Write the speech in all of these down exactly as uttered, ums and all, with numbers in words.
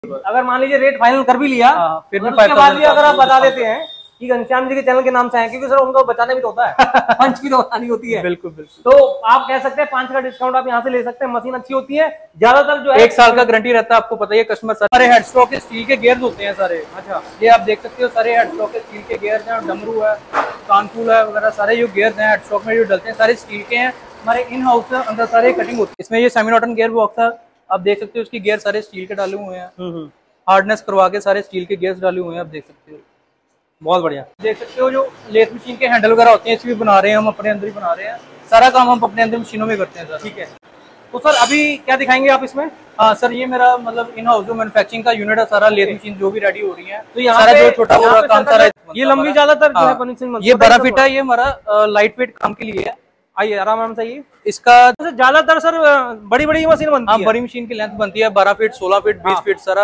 अगर मान लीजिए रेट फाइनल कर भी लिया, हाँ, फिर भी उसके बाद भी अगर आप बता देते हैं कि घनश्याम जी के चैनल के नाम से है, क्योंकि सर उनको बचाने भी तो होता है पंच भी तो बतानी होती है। बिल्कुल बिल्कुल। तो आप कह सकते हैं पांच का डिस्काउंट आप यहाँ से ले सकते हैं। मशीन अच्छी होती है, ज्यादातर जो है एक साल का गारंटी रहता है, आपको पता है कस्टमर। सारे हेड स्टॉक के स्टील के गियर्स होते हैं सारे। अच्छा, ये आप देख सकते हो सारे हेड स्टॉक के स्टील के गियर्स हैं। डमरू है, कानपुर है वगैरह, सारे जो गियर्स हैं हेड स्टॉक में जो डलते हैं सारे स्टील के हैं। हमारे इन हाउस अंदर सारे कटिंग होती है। इसमें ये सेमी नॉटन गियर बॉक्स है, आप देख सकते हो उसकी गियर सारे स्टील के डाले हुए हैं। हार्डनेस करवा के सारे स्टील के गियर्स डाले हुए हैं, आप देख सकते हो। बहुत बढ़िया। देख सकते हो जो लेथ मशीन के हैंडल वगैरह होते हैं, इसमें बना रहे हैं हम, अपने अंदर ही बना रहे हैं। सारा काम हम अपने अंदर मशीनों में करते हैं सर। ठीक है, तो सर अभी क्या दिखाएंगे आप इसमें? हाँ सर, ये मेरा मतलब इन हाउस जो मैन्युफैक्चरिंग का यूनिट है सारा, लेथ मशीन जो भी रेडी हो रही है। तो यहाँ सारा पे जो छोटा मोटा काम सारा ये लंबी ज्यादातर जो है फिनिशिंग, ये बारह फीट है, ये हमारा लाइट वेट काम के लिए है। आइए आराम आराम से। ये इसका ज्यादातर सर बड़ी बड़ी मशीन बनती है। बड़ी मशीन की लेंथ बनती है बारह फीट, सोलह फीट, बीस फीट सारा।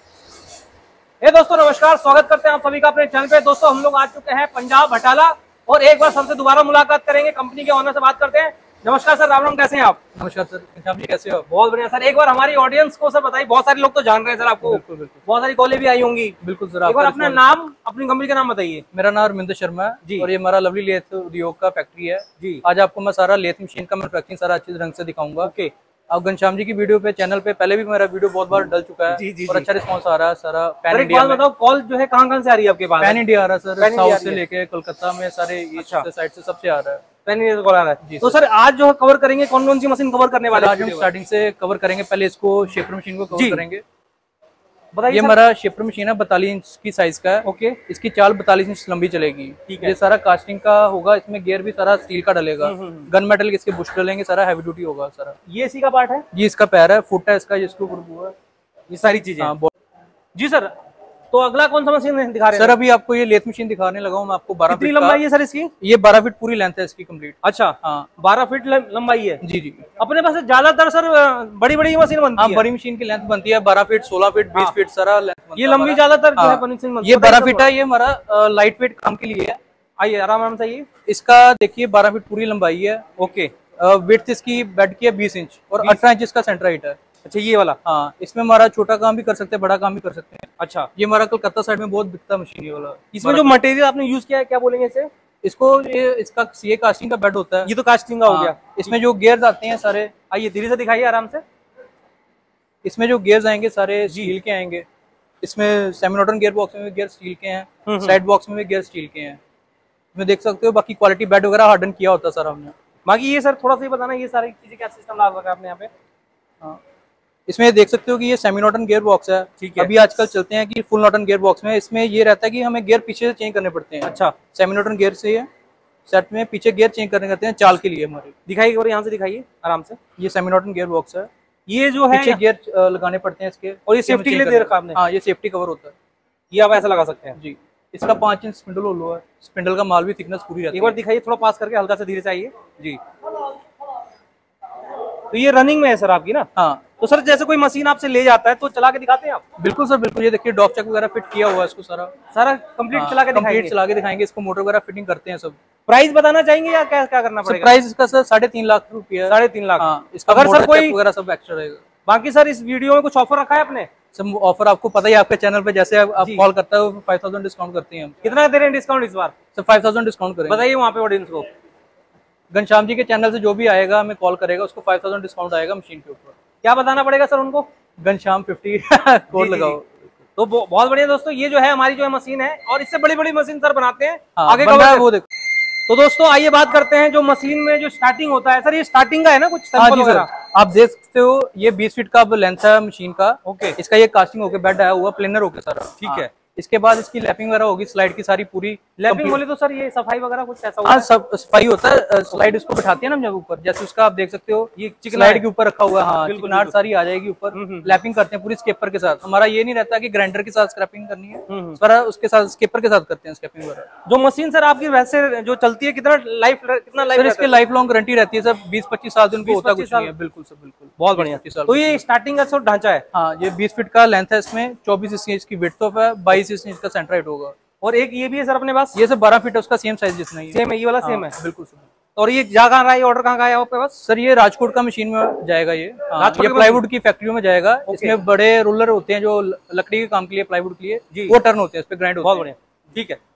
हे दोस्तों नमस्कार, स्वागत करते हैं आप सभी का अपने चैनल पे। दोस्तों हम लोग आ चुके हैं पंजाब बटाला और एक बार सबसे दोबारा मुलाकात करेंगे, कंपनी के ऑनर से बात करते हैं। नमस्कार सर, राम राम, कैसे हैं आप? नमस्कार सर, घनश्याम जी कैसे हो? बहुत बढ़िया सर। एक बार हमारी ऑडियंस को सर बताइए, बहुत सारे लोग तो जान रहे हैं सर आपको। बिल्कुल बिल्कुल, बहुत सारी कॉलें भी आई होंगी। बिल्कुल सर। एक बार अपना नाम, अपनी कंपनी का नाम बताइए। मेरा नाम रविंद्र शर्मा है जी, और ये हमारा लवली लेथ उद्योग का फैक्ट्री है जी। आज आपको मैं सारा लेथ मशीन का मैन्युफैक्चरिंग सारा अच्छे ढंग से दिखाऊंगा। ओके। अब घनश्याम जी की वीडियो पे चैनल पे पहले भी मेरा वीडियो बहुत बार डल चुका है। जी, जी, और अच्छा रिस्पांस आ रहा है सारा पैन सर। एक बात बताओ, कॉल जो है कहाँ कहाँ से आ रही है आपके पास? पैन इंडिया आ रहा है सर, साउथ से है। लेके कोलकाता में सारे अच्छा, साइड से सबसे आ रहा है। पैन इंडिया से कॉल आ रहा है। तो सर आज जो है कवर करेंगे कौन कौन सी मशीन कवर करने वाले? आज हम स्टार्टिंग से कवर करेंगे। पहले इसको शेपर मशीन को कवर करेंगे। बताइए। ये हमारा शेपर मशीन है, बतालीस इंच की साइज का है। ओके। इसकी चाल बतालीस इंच लंबी चलेगी। ठीक है। ये सारा कास्टिंग का होगा, इसमें गियर भी सारा स्टील का डलेगा। गन मेटल के इसके बुश डलेंगे, सारा हैवी ड्यूटी होगा सारा। ये इसी का पार्ट है? ये इसका पैर है, फुट है इसका, जिसके ऊपर हुआ है, ये सारी चीजें। हाँ जी सर। तो अगला कौन सा मशीन दिखा रहे हैं सर? अभी आपको ये लेथ मशीन दिखाने लगा हूँ मैं आपको। बारह फीट लंबाई है सर इसकी? ये बारह फीट पूरी लेंथ है इसकी कंप्लीट। अच्छा, हाँ, बारह फीट लंबाई है। जी जी। अपने पास ज्यादातर सर बड़ी बड़ी मशीन बनती है। बड़ी मशीन की लेंथ बनती है बारह फीट, सोलह फीट, बीस फीट सारा लेंथ। ये लंबी ज्यादातर जो है ये बारह फीट है, ये हमारा लाइट वेट काम के लिए है। आइए आराम आराम से। ये इसका देखिए बारह फीट पूरी लंबाई है। ओके। विड्थ इसकी बेड की है बीस इंच और अठारह इंच इसका सेंटर हाइट है। अच्छा, ये वाला? हाँ, इसमें हमारा छोटा काम भी कर सकते हैं, बड़ा काम भी कर सकते हैं। अच्छा, ये हमारा कलकत्ता साइड में बहुत बिकता मशीन वाला। इसमें जो मटेरियल आपने यूज किया है क्या बोलेंगे इसे? इसको ये इसका ये कास्टिंग का बेड होता है। ये तो कास्टिंग का हो गया। इसमें जो गियर्स आते हैं सारे, आइए धीरे से दिखाइए आराम से। इसमें जो गियर्स आएंगे सारे स्टील के आएंगे। इसमें सेमी नॉटन गियर बॉक्स में भी गियर स्टील के हैं, साइड बॉक्स में भी गियर स्टील के हैं। इसमें देख सकते हो बाकी क्वालिटी बेड वगैरह हार्डन किया होता है सर हमने। बाकी ये सर थोड़ा सा बताना, ये सारी चीजें क्या सिस्टम लगा रखा है आपने यहाँ पे? हाँ, इसमें देख सकते हो कि ये सेमी नॉटन गियर बॉक्स है। ठीक है। अभी आजकल चलते हैं कि फुल नॉटन गियर बॉक्स में। इसमें ये रहता है कि हमें गियर पीछे से चेंज करने पड़ते हैं। अच्छा, सेमी नॉटन गियर से है सेट में पीछे गियर चेंज करने करते हैं चाल के लिए हमारे। दिखाइए और यहाँ से दिखाइए आराम से। ये सेमी नॉटन गियर बॉक्स है। ये जो है पीछे गियर लगाने पड़ते हैं इसके, और ये सेफ्टी के लिए दे रखा आपने? हाँ, ये सेफ्टी कवर होता है। ये आप ऐसा लगा सकते हैं जी। इसका पांच इंच स्पिंडल होलो है। स्पिंडल का माल भी थिकनेस पूरी रहती है। एक बार दिखाइए थोड़ा पास करके, हल्का से धीरे से आइए जी। तो ये रनिंग में है सर आपकी ना? हाँ। तो सर जैसे कोई मशीन आपसे ले जाता है तो चला के दिखाते हैं आप? बिल्कुल सर, बिल्कुल। ये देखिए डॉग चेक वगैरह फिट किया हुआ है इसको सारा सारा कंप्लीट चला के दिखाएंगे। चला के दिखाएंगे। इसको मोटर वगैरह फिटिंग करते हैं सब। प्राइस बताना चाहेंगे या क्या क्या करना पड़ेगा? प्राइस इसका सर साढ़े तीन लाख रुपया। साढ़े तीन लाख। हाँ, इसका अगर सर कोई वगैरह सब एक्स्ट्रा रहेगा। बाकी सर इस वीडियो में कुछ ऑफर रखा है आपने? सब ऑफर आपको पता ही, आपके चैनल पे जैसे आप कॉल करता है फाइव थाउजेंड डिस्काउंट करते हैं हम। कितना दे रहे हैं डिस्काउंट इस बार? सर फाइव थाउजेंड डिस्काउंट करेंगे। बताइए वहाँ पे ऑडियंस को। घनश्याम जी के चैनल से जो भी आएगा हमें कॉल करेगा, उसको फाइव थाउजेंड डिस्काउंट आएगा मशीन के ऊपर। क्या बताना पड़ेगा सर उनको? घनश्याम फिफ्टी कोड लगाओ। तो बहुत बढ़िया दोस्तों, ये जो है हमारी जो है मशीन है और इससे बड़ी बड़ी मशीन सर बनाते हैं। हाँ, आगे का वो देखो। तो दोस्तों आइए बात करते हैं जो मशीन में जो स्टार्टिंग होता है सर, ये स्टार्टिंग का है ना कुछ सैंपल वगैरह? आप देख सकते हो ये बीस फीट का लेंथ है मशीन का। ओके। इसका ये कास्टिंग होके बेड आया हुआ प्लेनर होके सारा। ठीक है। इसके बाद इसकी लैपिंग वगैरह होगी, स्लाइड की सारी पूरी। लैपिंग बोले तो सर ये सफाई वगैरह कुछ ऐसा होता है? सब सफाई होता है। स्लाइड इसको बैठाती है ना जब ऊपर, जैसे उसका आप देख सकते हो ये स्लाइड के ऊपर रखा हुआ है। हाँ, चिकनाहट सारी आ जाएगी ऊपर। लैपिंग करते हैं पूरी स्केपर के साथ। हमारा ये नहीं रहता कि ग्राइंडर के साथ स्क्रैपिंग करनी है, सारा उसके साथ स्केपर के साथ करते हैं स्क्रैपिंग वगैरह। जो मशीन सर आपकी वैसे जो चलती है कितना लाइफ कितना लाइफ? इसके लाइफ लॉन्ग गारंटी रहती है सर, बीस पच्चीस साल उनको होता कुछ नहीं है। बिल्कुल सर, बिल्कुल। बहुत बढ़िया। तो ये स्टार्टिंग का ढांचा है? हाँ, ये बीस फीट का लेंथ है, इसमें चौबीस इंच की विड्थ ऑफ है, बाईस इंच का सेंटर हाइट होगा। और एक ये भी है सर अपने पास? ये सब बारह फीट है, उसका सेम साइज जितना ही है। सेम है, ये वाला सेम है? बिल्कुल सर। और ये जा कहाँ रहा है, ऑर्डर कहाँ का है आपके पास? सर ये राजकोट का मशीन में जाएगा, ये ये प्लाईवुड की फैक्ट्रियों में जाएगा। इसमें बड़े रोलर होते हैं जो लकड़ी के काम के लिए, प्लाईवुड के लिए, वो टर्न होते हैं, इस पे ग्राइंड होते हैं। बहुत बढ़िया, ठीक है।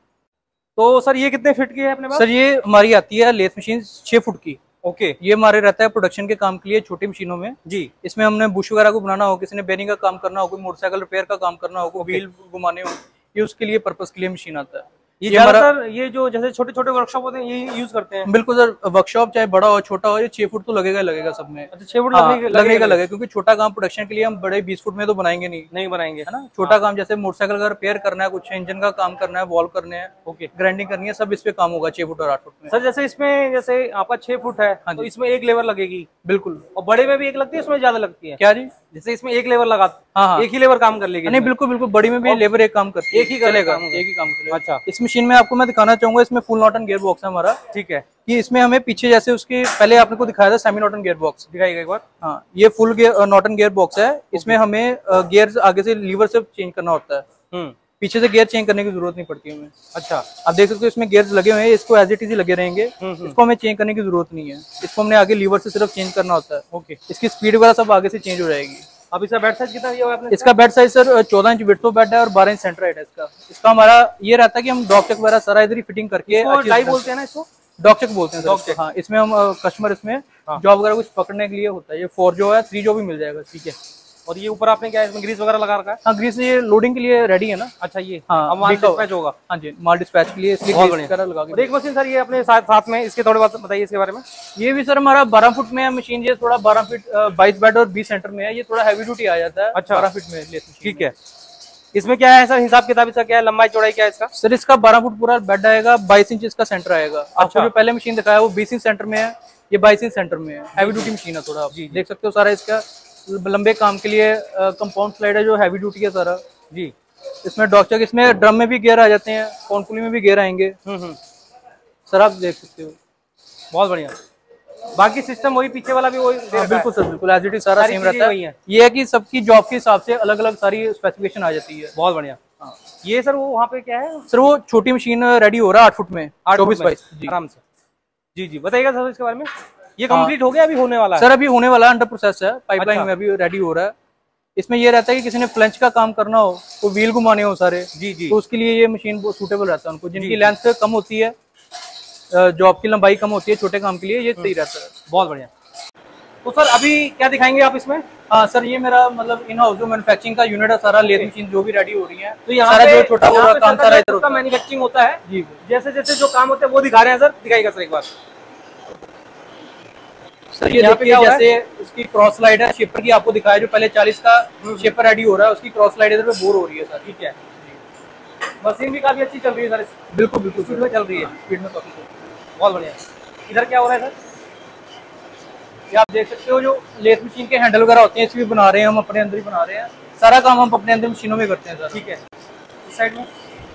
तो सर ये कितने फीट की है अपने पास? सर ये हमारी आती है लेथ मशीन छह फुट की। ओके, ये हमारे रहता है प्रोडक्शन के काम के लिए, छोटी मशीनों में जी। इसमें हमने बुश वगैरह को बनाना हो, किसी ने बेरिंग का काम करना हो, कोई मोटरसाइकिल रिपेयर का काम करना हो, कोई व्हील घुमाने हो, ये उसके लिए पर्पस के लिए मशीन आता है। ये ज्यादातर ये जो जैसे छोटे छोटे वर्कशॉप होते हैं ये यूज करते हैं। बिल्कुल सर, वर्कशॉप चाहे बड़ा हो छोटा हो, ये छह फुट तो लगेगा लगेगा सब में। अच्छा, छह फुट हाँ, लगेगा लगेगा लगेगा क्योंकि छोटा काम प्रोडक्शन के लिए हम बड़े बीस फुट में तो बनाएंगे नहीं नहीं बनाएंगे, है ना। छोटा हाँ। काम जैसे मोटरसाइकिल का रिपेयर करना है, कुछ इंजन का काम करना है, वॉल्व करने हैं, ओके, ग्राइंडिंग करनी है, सब इस पे काम होगा छह फुट और आठ फुट में। सर जैसे इसमें जैसे आपका छह फुट है तो इसमें एक लेवर लगेगी। बिल्कुल, और बड़े में भी एक लगती है, इसमें ज्यादा लगती है क्या जी? जैसे इसमें एक लेवर लगा, हाँ, एक ही लेवर काम कर लेगी। नहीं बिल्कुल बिल्कुल, बड़ी में भी लेवर एक काम करती है, एक ही चलेगा, एक ही काम करेगा। अच्छा, इस मशीन में आपको मैं दिखाना चाहूंगा, इसमें फुल नॉटन गियर बॉक्स है हमारा, ठीक है। कि इसमें हमें पीछे जैसे उसके पहले आपने को दिखाया था सेमी नॉटन गियर बॉक्स, दिखाएगा एक बार। हाँ, ये फुल नॉटन गियर बॉक्स है। इसमें हमें गियर आगे से लीवर से चेंज करना होता है, पीछे से गियर चेंज करने की जरूरत नहीं पड़ती हमें। अच्छा, आप देख सकते हो इसमें गियर्स लगे हुए हैं, इसको एज इट इज लगे रहेंगे, इसको हमें चेंज करने की जरूरत नहीं है। इसको हमने आगे लीवर से सिर्फ चेंज करना होता है। ओके, इसकी स्पीड वगैरह सब आगे से चेंज हो जाएगी। अब इसका बेड साइज कितना दिया आपने? इसका बेड साइज सर चौदह इंच विड्थ बेड है और बारह इंच सेंटर हाइट है इसका। इसका हमारा ये रहता है कि हम डॉग चेक वगैरह सारा इधर ही फिटिंग करके, डाई बोलते हैं ना इसको, डॉग चेक बोलते हैं डॉग चेक। हाँ, इसमें हम कस्टमर इसमें जॉब वगैरह कुछ पकड़ने के लिए होता है। ये फोर जो है, थ्री जो भी मिल जाएगा, ठीक है। और ये ऊपर आपने क्या है, इसमें ग्रीस वगैरह लगा रखा है? हाँ, ग्रीस ये लोडिंग के लिए रेडी है ना। अच्छा, ये हाँ माल डिस्पैच होगा। हाँ जी, माल डिस्पैच के लिए इसलिए ग्रीस वगैरह लगा के। एक मशीन सर ये अपने साथ साथ में, इसके थोड़ी बात बताइए इसके बारे में। ये भी सर हमारा बारह फुट में है मशीन, ये थोड़ा बारह फीट बाईस बेड और बीस सेंटर में है, ये थोड़ा हैवी ड्यूटी आ जाता है। अच्छा, बारह फीट में, ठीक है। इसमें क्या है सर हिसाब किताब, इसका क्या है, लंबाई चौड़ाई क्या है इसका? सर इसका बारह फुट पूरा बेड आएगा, बाईस इंच इसका सेंटर आएगा। आपको जो पहले मशीन दिखाया वो बीस इंच सेंटर में है, ये बाईस इंच सेंटर में है। हैवी ड्यूटी मशीन है थोड़ा, आप देख सकते हो। सारा इसका लंबे काम के लिए कंपाउंड स्लाइड है जो हैवी ड्यूटी है सारा जी। इसमें डॉग चेक, इसमें ड्रम में भी गियर आ जाते हैं, कॉर्नपुली में भी गियर आएंगे। सर आप देख सकते हो, बहुत बढ़िया। बाकी सिस्टम वही, पीछे वाला भी वही? बिल्कुल सर, बिल्कुल एज इट इज सारा सेम रहता है। ये है कि सबकी जॉब के हिसाब से अलग अलग सारी स्पेसिफिकेशन आ जाती है। बहुत बढ़िया। हाँ, ये सर वो वहाँ पे क्या है सर, वो छोटी मशीन रेडी हो रहा है आठ फुट में, चौबीस बाईस आराम से। जी जी, बताइएगा सर इसके बारे में। ये कंप्लीट हो गया, अभी होने वाला है? सर अभी होने वाला है, अंडर प्रोसेस है, पाइपलाइन में अभी रेडी हो रहा है। इसमें ये रहता है कि किसी ने फ्लंच का काम करना हो, तो व्हील घुमाने हो सारे, जी जी, तो उसके लिए ये मशीन सूटेबल रहता है उनको, जिनकी लेंथ कम होती है, जॉब की लंबाई कम होती है, छोटे काम के लिए ये सही रहता है। बहुत बढ़िया। तो सर अभी क्या दिखाएंगे आप इसमें? हाँ सर, ये मेरा मतलब इन हाउस जो मैन्युफैक्चरिंग का यूनिट है सारा, लेथ मशीन जो भी रेडी हो रही है, तो यहाँ जो छोटा मोटा काम सारा इधर होता है, मैन्युफैक्चरिंग होता है जी। जैसे जैसे जो काम होते हैं वो दिखा रहे हैं सर, दिखाएगा सर एक बार। सर ये देखिए, जैसे उसकी क्रॉस स्लाइड है शिपर की, आपको दिखाया जो पहले चालीस का शिपर रेडी हो रहा है, उसकी क्रॉस स्लाइड इधर पे बोर हो रही है सर, ठीक है। मशीन भी काफी अच्छी चल रही है सर, बिल्कुल बिल्कुल स्पीड में चल रही है, स्पीड में काफी, बहुत बढ़िया। इधर क्या हो रहा है सर? ये आप देख सकते हो, जो लेथ मशीन के हैंडल वगैरह होते हैं इसमें बना रहे हैं हम, अपने अंदर ही बना रहे हैं, सारा काम हम अपने अंदर मशीनों में करते हैं सर, ठीक है। इस साइड में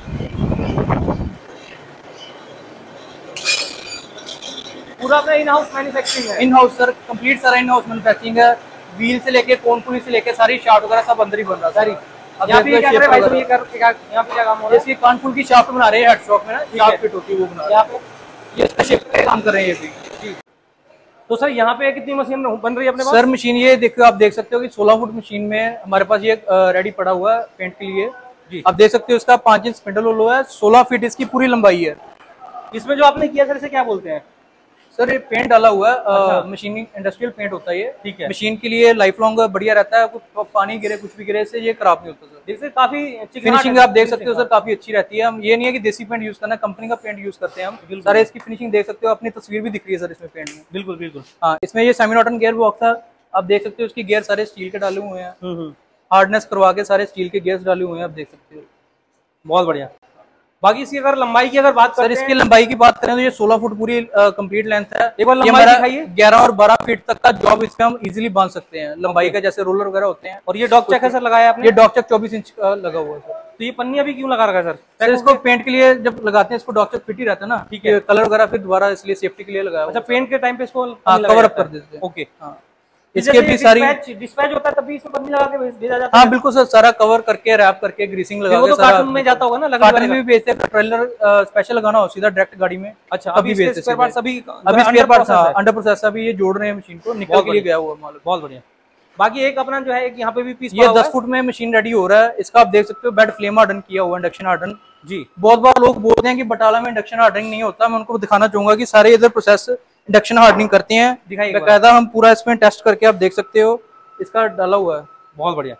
पूरा अपना इन हाउस मैन्युफैक्चरिंग है? इन हाउस सर, कंप्लीट सारा इन हाउस मैन्युफैक्चरिंग है, व्हील से लेके कोनपुली से लेके सारी शाफ्ट वगैरह सब अंदर ही बन रहा है सारी। यहाँ पे क्या कर रहे हैं भाई, ये कर क्या, यहाँ पे क्या काम हो रहा है? इसकी कानपुल की शाफ्ट बना रहे हैं, हेड स्टॉक में ना शाफ्ट फिट होती है वो बना रहे हैं यहाँ पे, ये इसका शिप पे काम कर रहे हैं ये भी। तो सर यहाँ पे कितनी मशीन बन रही है अपने पास? सर मशीन ये देखो, आप देख सकते हो कि सोलह फुट मशीन में हमारे पास ये रेडी पड़ा हुआ है पेंट के लिए जी। आप देख सकते हो इसका पांच इंच स्पिंडल होल है, सोलह फीट इसकी पूरी लंबाई है। इसमें जो आपने किया सर इसे क्या बोलते हैं? सर ये पेंट डाला हुआ है, अच्छा। मशीनिंग इंडस्ट्रियल पेंट होता है ये, ठीक है। मशीन के लिए लाइफ लॉन्ग बढ़िया रहता है, कुछ पानी गिरे कुछ भी गिरे इससे ये खराब नहीं होता सर। इससे काफी फिनिशिंग आप देख सकते हो सर, काफी अच्छी रहती है। हम ये नहीं है कि देसी पेंट यूज करना, कंपनी का पेंट यूज करते हैं हम सारे। इसकी फिनिशिंग देख सकते हो, अपनी तस्वीर भी दिख रही है सर इसमें पेंट में, बिल्कुल बिल्कुल। हाँ, इसमें ये सेमी नॉटन गियर बॉक्स है, आप देख सकते हो उसकी गियर सारे स्टील के डाले हुए हैं, हार्डनेस करवा के सारे स्टील के गियर्स डाले हुए हैं, आप देख सकते हो, बहुत बढ़िया। बाकी इसकी अगर लंबाई की अगर बात करें, सर इसकी लंबाई की बात करें तो ये सोलह फुट पूरी कंप्लीट लेंथ है। एक बार लंबाई दिखाइए। ग्यारह और बारह फीट तक का जॉब इसमें हम इजीली बांध सकते हैं लंबाई का, जैसे रोलर वगैरह होते हैं। और ये डॉग चेक है सर लगाया आपने? ये डॉग चेक चौबीस इंच का लगा हुआ है सर। तो ये पन्नी अभी क्यों लगा रखा है सर? सर इसको पेंट के लिए जब लगाते हैं इसको डॉग चेक फिट ही रहता है ना, ठीक है। कलर वगैरह फिर दोबारा इसलिए सेफ्टी के लिए लगाया। अच्छा, पेंट के टाइम पे इसको कवर अप कर देते हैं। ओके, हाँ। इसके भी सारी डिस्पैच होता है तभी इसमें पन्नी लगा के भेजा जाता है। हाँ बिल्कुल सर, सारा कवर करके रैप करके ग्रीसिंग लगा के तो कार्टून में जाता होगा ना, कार्टून में भी भेजते हैं। ट्रेलर स्पेशल लगाना हो सीधा डायरेक्ट गाड़ी में। अच्छा, अभी भेजते हैं। स्पेयर पार्ट्स अभी अभी स्पेयर पार्ट्स अंडर प्रोसेस, अभी ये जोड़ रहे हैं मशीन को, निकल के लिए गया हुआ माल। बहुत बढ़िया। बाकी एक अपना जो है यहाँ पे भी पीस ये दस फुट में मशीन रेडी हो रहा है। इसका आप देख सकते हो बेड फ्लेम हार्डन किया हुआ, इंडक्शन हार्डन जी। बहुत बार लोग बोलते हैं कि बटाला में इंडक्शन हार्डनिंग नहीं होता। मैं उनको दिखाना चाहूंगा कि सारे इधर प्रोसेस इंडक्शन हार्डनिंग करते हैं। बकायदा हम पूरा इसमें टेस्ट करके आप देख सकते हो, इसका डाला हुआ है। बहुत बढ़िया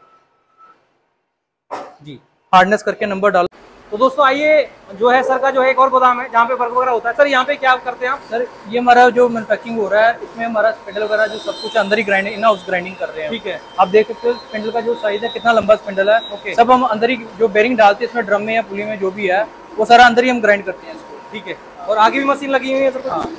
जी, हार्डनेस करके नंबर डाला। तो दोस्तों आइए, जो है सर का जो है एक और गोदाम है जहाँ पे वर्क वगैरह होता है। सर यहाँ पे क्या करते हैं आप? सर ये हमारा जो मैन्युफैक्चरिंग हो रहा है, इसमें हमारा स्पिंडल वगैरह जो सब कुछ अंदर ही ग्राइंडिंग, इन हाउस ग्राइंडिंग कर रहे हैं। ठीक है, आप देख सकते हो स्पिंडल का जो साइज है, कितना लंबा स्पिंडल है। ओके, सब हम अंदर ही जो बेरिंग डालते हैं इसमें, ड्रम में या पुली में जो भी है, वो सारा अंदर ही हम ग्राइंड करते हैं इसको। ठीक है, और आगे भी मशीन लगी हुई है सर? हाँ,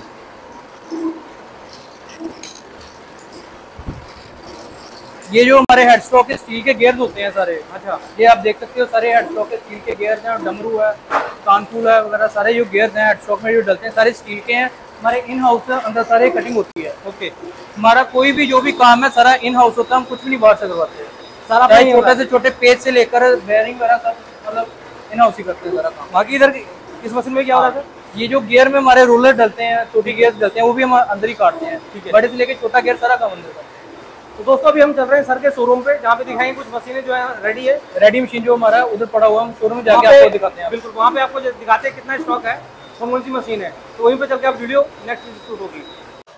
ये जो हमारे हेड स्टॉक के स्टील के गियर्स होते हैं सारे। अच्छा, ये आप देख सकते हो सारे हेड स्टॉक के स्टील के गियर्स हैं। डमरू है, कानपुल है वगैरह, सारे जो गियर्स हैं हेड स्टॉक में जो डलते हैं सारे स्टील के हैं। हमारे इन हाउस अंदर सारे कटिंग होती है। ओके, हमारा कोई भी जो भी काम है सारा इन हाउस होता है, हम कुछ भी नहीं बाहर से करवाते हैं। सारा छोटे से छोटे पेज से लेकर बेयरिंग वगैरह सब मतलब इन हाउस ही करते हैं सारा काम। बाकी इधर इस मशीन में क्या हो रहा है? ये जो गियर में हमारे रोलर डलते हैं, छोटी गियर डलते हैं, वो भी हम अंदर ही काटते हैं। ठीक है, बड़े से लेके छोटा गियर सारा काम अंदर करते हैं। तो दोस्तों अभी हम चल रहे हैं सर के शोरूम पे, जहाँ पे दिखाएंगे कुछ मशीनें जो है रेडी है। रेडी मशीन जो हमारा उधर पड़ा हुआ है, हम शोरूम में जाके आपको दिखाते हैं। बिल्कुल, वहाँ पे आपको दिखाते हैं कितना स्टॉक है, कौन सी मशीन है, तो वहीं पे चल के आप वीडियो नेक्स्ट शूट होगी।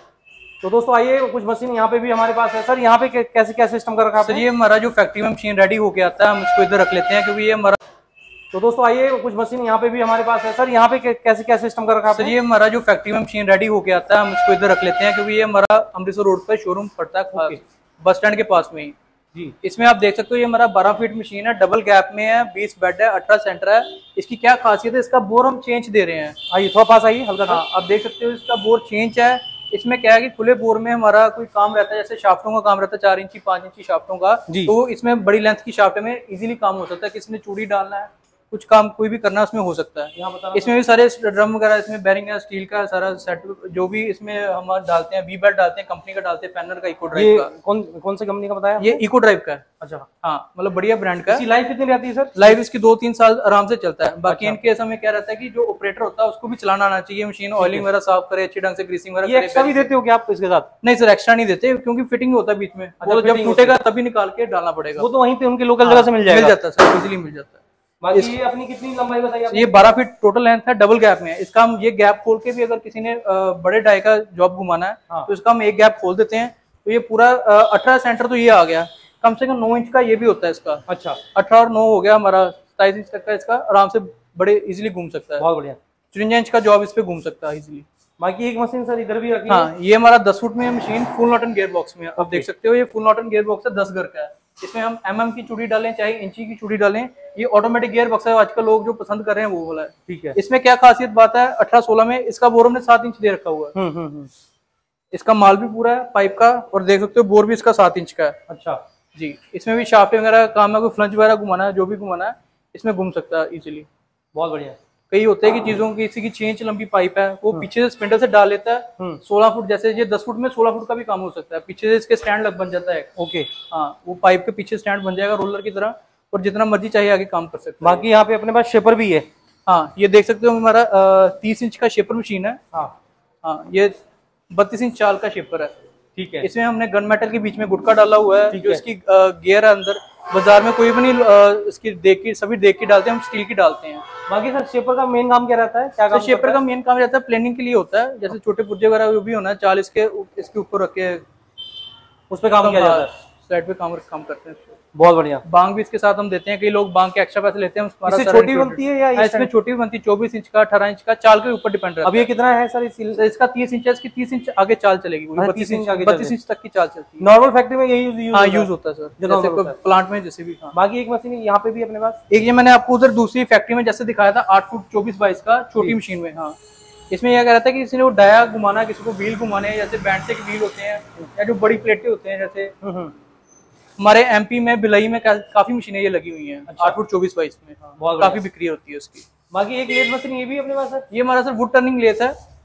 तो दोस्तों आइए, कुछ मशीन यहाँ पे भी हमारे पास है। सर यहाँ पे कैसे क्या सिस्टम कर रखा है? सर ये हमारा जो फैक्ट्री में मशीन रेडी होके आता है, हम इसको इधर रख लेते हैं क्योंकि ये हमारा। तो दोस्तों आइए, कुछ मशीन यहाँ पे भी हमारे पास है। सर यहाँ पे कैसे क्या सिस्टम कर रखा है? सर ये हमारा जो फैक्ट्री में मशीन रेडी होके आता है, हम इसको इधर रख लेते हैं क्योंकि ये हमारा अमृतसर रोड पे शोरूम पड़ता है, बस स्टैंड के पास में ही जी। इसमें आप देख सकते हो ये हमारा बारह फीट मशीन है, डबल गैप में है, बीस बेड है, अठारह सेंटर है। इसकी क्या खासियत है, इसका बोर हम चेंज दे रहे हैं। आइए थोड़ा पास आइए हल्का। हाँ, आप देख सकते हो इसका बोर चेंज है। इसमें क्या है कि खुले बोर में हमारा कोई काम रहता है, जैसे शाफ्टों का काम रहता है, चार इंची पांच इंची शाफ्टों का, तो इसमें बड़ी लेंथ की शाफ्ट में इजीली काम हो सकता है। किसी ने चूड़ी डालना है, कुछ काम कोई भी करना उसमें हो सकता है। यहाँ बता, इसमें भी सारे ड्रम वगैरह, इसमें बेरिंग है, स्टील का सारा सेट जो भी इसमें हम डालते हैं। वी बेल्ट डालते हैं, कंपनी का डालते हैं, पैनर का, इको ड्राइव का। कौन कौन सी कंपनी का बताया? ये इको ड्राइव का है। अच्छा, हाँ, मतलब बढ़िया ब्रांड का है। इसकी लाइफ कितनी रहती है सर? लाइफ इसकी दो तीन साल आराम से चलता है। बाकी अच्छा। इनके समय क्या रहता है कि जो ऑपरेटर होता है उसको भी चलाना आना चाहिए मशीन, ऑयलिंग वगैरह साफ करे अच्छी ढंग से, ग्रीसिंग वगैरह करे। एक्स्ट्रा भी देते हो क्या आप इसके साथ? नहीं सर, एक्स्ट्रा नहीं देते क्योंकि फिटिंग होता है बीच में। वो जब टूटेगा तभी निकाल के डालना पड़ेगा। वो तो वहीं पे उनके लोकल जगह से मिल जाएगा। मिल जाता है सर, इजीली मिल जाता है। बाकी ये अपनी कितनी लंबाई बताइए? ये बारह फीट टोटल लेंथ है, डबल गैप में है। इसका हम ये गैप खोल के भी अगर किसी ने बड़े डाई का जॉब घुमाना है हाँ। तो इसका हम एक गैप खोल देते हैं, तो ये पूरा अठारह सेंटर तो ये आ गया। कम से कम नौ इंच का ये भी होता है इसका। अच्छा, अठारह और नौ हो गया हमारा सताईस इंच तक का। इसका आराम से बड़े इजीली घूम सकता है। बहुत बढ़िया, चुरंजा इंच का जॉब इस पे घूम सकता है इजीली। बाकी एक मशीन सर इधर भी रखी है। हाँ, ये हमारा दस फुट में machine full Norton gear box में आप देख सकते हो। ये फुल नॉटन गियर बॉक्स है, दस घर का है। इसमें हम एम एम की चूड़ी डालें चाहे इंची की चूड़ी डालें, ये ऑटोमेटिक गियर बॉक्स है। आजकल लोग जो पसंद कर रहे हैं वो वाला है। ठीक है, इसमें क्या खासियत बात है, अठारह सोलह में इसका बोर हमने सात इंच दे रखा हुआ है। इसका माल भी पूरा है पाइप का, और देख सकते हो बोर भी इसका सात इंच का है। अच्छा जी, इसमें भी शाफ्ट वगैरह काम है, कोई फ्लंज वगैरह घुमाना है, जो भी घुमाना है इसमें घूम सकता है इजीली। बहुत बढ़िया। कई होते हैं कि चीजों की किसी की छह लंबी पाइप है, वो पीछे से स्पिंडल से डाल लेता है सोलह फुट, जैसे ये दस फुट में सोलह फुट का भी काम हो सकता है। पीछे से इसके स्टैंड लग बन जाता है। ओके, हाँ, वो पाइप के पीछे स्टैंड बन जाएगा रोलर की तरह, और जितना मर्जी चाहिए आगे काम कर सकते हैं। बाकी यहाँ पे अपने पास शेपर भी है। हाँ, ये देख सकते हो हमारा तीस इंच का शेपर मशीन है। हाँ हाँ, ये बत्तीस इंच चाल का शेपर है। ठीक है, इसमें हमने गन मेटल के बीच में गुटका डाला हुआ है, जो इसकी गियर है अंदर। बाजार में कोई भी नहीं इसकी देख के, सभी देख के डालते हैं, हम स्टील की डालते हैं। बाकी सर शेपर का मेन काम क्या रहता है? क्या काम? शेपर का मेन काम रहता है प्लेनिंग के लिए होता है, जैसे छोटे पुर्जे वगैरह वो भी होना है, चाल इसके इसके ऊपर रख के उस पर काम किया जाता है, साइड पे काम काम करते हैं। बहुत बढ़िया। बांग भी इसके साथ हम देते हैं, कई लोग बांग के एक्स्ट्रा पैसे लेते हैं। इससे छोटी बनती है या इसमें छोटी भी बनती है? चौबीस इंच का, अठारह इंच का, चाल के ऊपर डिपेंड रहता है। अब ये कितना है सर? इसका तीस इंच है, इसकी तीस इंच आगे चाल चलेगी, बत्तीस इंच बत्तीस इंच तक की चाल चलती है। नॉर्मल फैक्ट्री में यही हाँ यूज होता है सर, जैसे प्लांट में जैसे भी। बाकी एक मशीन यहाँ पे भी अपने पास एक, ये मैंने आपको उधर दूसरी फैक्ट्री में जैसे दिखाया था, आठ फुट चौबीस बाईस का छोटी मशीन में। हाँ, इसमें यह कह रहा था कि किसी ने वो डाया घुमाना, किसी को व्हील घुमाने, जैसे बैंड से व्हील होते हैं या जो बड़ी प्लेटें होते हैं, जैसे हमारे एमपी में भिलाई में का, काफी मशीनें ये लगी हुई हैं। अच्छा। आठ फुट चौबीस बाईस में हाँ, काफी बिक्री होती है उसकी। बाकी एक लेथ मशीन ये भी अपने पास है। ये हमारा सर वुड टर्निंग लेथ है,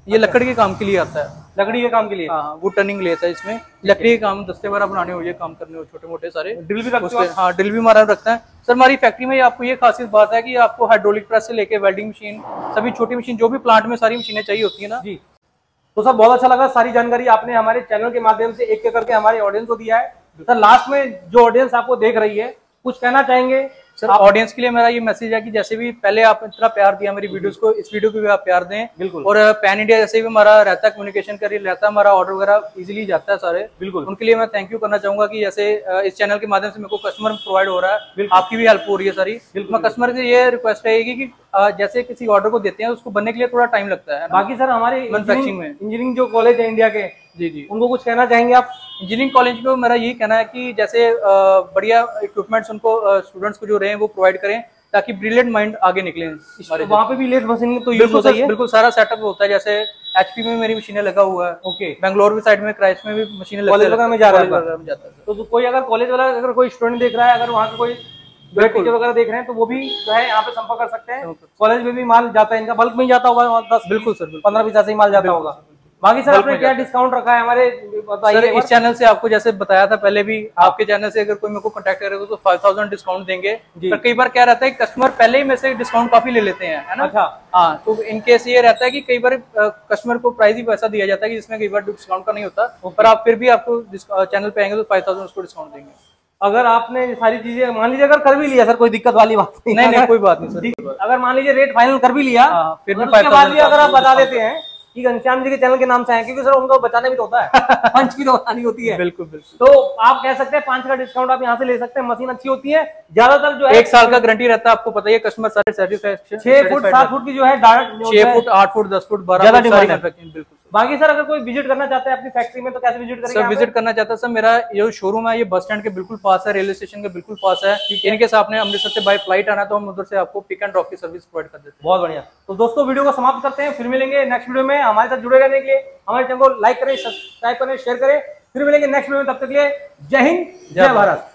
ये लकड़ी के काम के लिए आता है, लकड़ी के काम के लिए। हाँ, वो टर्निंग लेता है इसमें, लकड़ी के काम दस्ते वगैरह बनाने हो, ये काम करने हो, छोटे मोटे सारे। ड्रिल भी रखते हो? हाँ, ड्रिल भी हमारा रखता है सर। हमारी फैक्ट्री में आपको ये खासियत बात है कि आपको हाइड्रोलिक प्रेस से लेके वेल्डिंग मशीन, सभी छोटी मशीन जो भी प्लांट में सारी मशीनें चाहिए होती है ना जी। तो सर बहुत अच्छा लगा, सारी जानकारी आपने हमारे चैनल के माध्यम से एक एक करके हमारे ऑडियंस को दिया है। सर लास्ट में जो ऑडियंस आपको देख रही है, कुछ कहना चाहेंगे? सर ऑडियंस के लिए मेरा ये मैसेज है कि जैसे भी पहले आप इतना प्यार दिया मेरी वीडियोस को, इस वीडियो को भी आप प्यार दें। बिल्कुल। और पैन इंडिया जैसे भी हमारा रहता है, कम्युनिकेशन कर रहता है, हमारा ऑर्डर वगैरह इजीली जाता है सारे। बिल्कुल। उनके लिए मैं थैंक यू करना चाहूंगा कि जैसे इस चैनल के माध्यम से मेरे को कस्टमर प्रोवाइड हो रहा है, आपकी भी हेल्प हो रही है सारी। मैं कस्टमर से ये रिक्वेस्ट रहेगी कि जैसे किसी ऑर्डर को देते हैं उसको बनने के लिए थोड़ा टाइम लगता है। बाकी सर हमारे मैन्युफैक्चरिंग में इंजीनियरिंग जो कॉलेज है इंडिया के, जी जी, उनको कुछ कहना चाहेंगे आप? इंजीनियरिंग कॉलेज में मेरा यही कहना है कि जैसे बढ़िया इक्विपमेंट्स उनको स्टूडेंट्स को जो रहे हैं वो प्रोवाइड करें, ताकि ब्रिलियंट माइंड आगे निकले। तो वहाँ पे भी लेस मशीन तो यूज होता है? बिल्कुल, सारा सेटअप होता है। जैसे एचपी में मेरी मशीनें लगा हुआ है, ओके, बेंगलोर की साइड में क्राइस्ट में भी मशीनें कॉलेज वगैरह में जा रहा है। तो कोई अगर कॉलेज वाला अगर कोई स्टूडेंट देख रहा है, अगर वहाँ के कोई टीचर वगैरह देख रहे हैं, तो वो भी जो है यहाँ पे संपर्क कर सकते हैं। कॉलेज में भी माल जाता है इनका, बल्क में ही जाता होगा दस? बिल्कुल सर, पंद्रह बीस ऐसे ही माल जाता होगा। बाकी सर आपने क्या डिस्काउंट रखा है हमारे बताइए? इस चैनल से आपको जैसे बताया था पहले भी, आपके चैनल से अगर कोई मेरे को कांटेक्ट करेगा तो फाइव थाउजेंड डिस्काउंट देंगे। पर कई बार क्या रहता है कस्टमर पहले ही में से डिस्काउंट काफी ले लेते हैं, है ना? अच्छा। हाँ, तो इनकेस ये रहता है कि कई बार कस्टमर को प्राइस ही वैसा दिया जाता है कि जिसमें कई बार डिस्काउंट का नहीं होता, पर आप फिर भी आपको चैनल पे आएंगे तो फाइव थाउजेंड उसको डिस्काउंट देंगे। अगर आपने सारी चीजें मान लीजिए अगर कर भी लिया सर, कोई दिक्कत वाली बात नहीं, नहीं, नहीं कोई बात नहीं सर। अगर मान लीजिए रेट फाइनल कर भी लिया, फिर भी उसके बाद भी अगर आप बता देते हैं कि घनश्याम जी के चैनल के नाम से आए, क्योंकि सर उनको बचाने भी तो होता है पंच भी तो बतानी होती है। बिल्कुल बिल्कुल। तो आप कह सकते हैं पांच का डिस्काउंट आप यहाँ से ले सकते हैं। मशीन अच्छी होती है, ज्यादातर जो है एक साल का गारंटी रहता है, आपको पता ही है। कस्टमर सारे सेटिस्फैक्शन, छह फुट सात फुट की जो है डायरेक्ट, छह फुट आठ फुट दस फुट बारह फुट सारी मैन्युफैक्चरिंग। बिल्कुल। बाकी सर अगर कोई विजिट करना चाहता है अपनी फैक्ट्री में तो कैसे विजिट करेंगे? सर विजिट करना चाहता है सर, मेरा ये शोरूम है ये बस स्टैंड के बिल्कुल पास है, रेलवे स्टेशन के बिल्कुल पास है। इनके साथ आपने अमृतसर से बाय फ्लाइट आना तो हम उधर से आपको पिक एंड ड्रॉप की सर्विस प्रोवाइड कर देते हैं। बहुत बढ़िया। तो दोस्तों वीडियो को समाप्त करते हैं, फिर मिलेंगे नेक्स्ट वीडियो में। हमारे साथ जुड़े रहने के लिए हमारे चैनल को लाइक करें, सब्सक्राइब करें, शेयर करें। फिर मिलेंगे नेक्स्ट वीडियो में, तब तक के लिए जय हिंद, जय भारत।